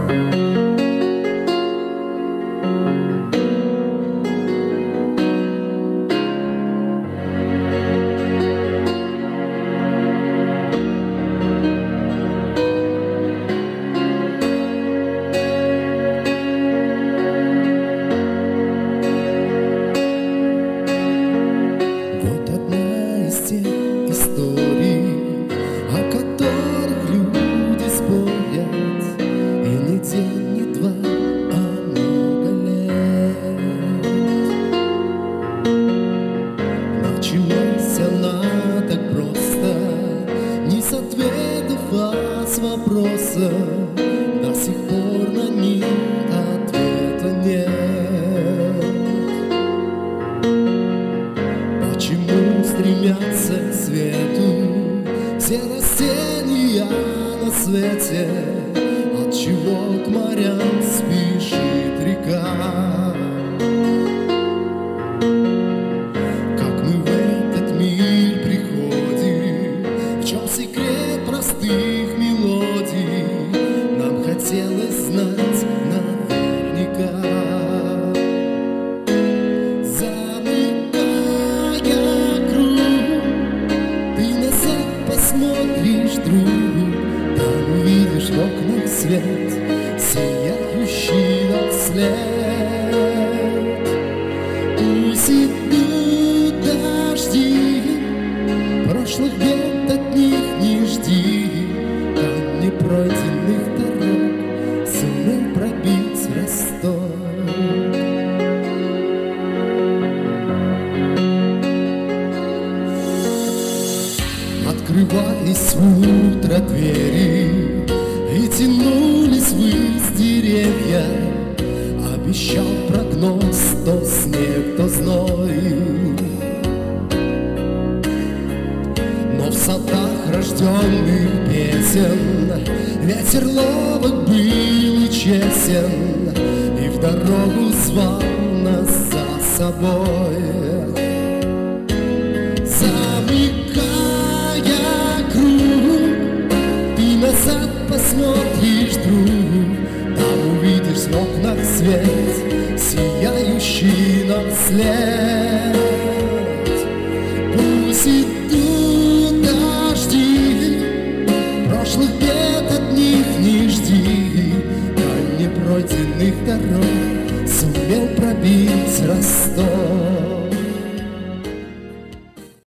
Вопроса до сих пор на них ответа нет. Почему стремятся к свету все растения на свете? Отчего к морям спешит река? Как мы в этот мир приходим? В чем секрет простых мелодий? Нам хотелось знать наверняка. Замыкая круг, ты назад посмотришь, друг, там увидишь в окнах свет, сияющий нам вслед. Пусть идут дожди, прошлых бед от них не жди. Там непройденных дорог сумел пробить Ростов. Открывались в утро двери и тянулись ввысь деревья. Обещал прогноз то снег, то зной. Но в садах рожденных песен ветер ловок был и честен, и в дорогу звал нас за собой. Замыкая круг, ты назад посмотришь, друг, там увидишь с ног на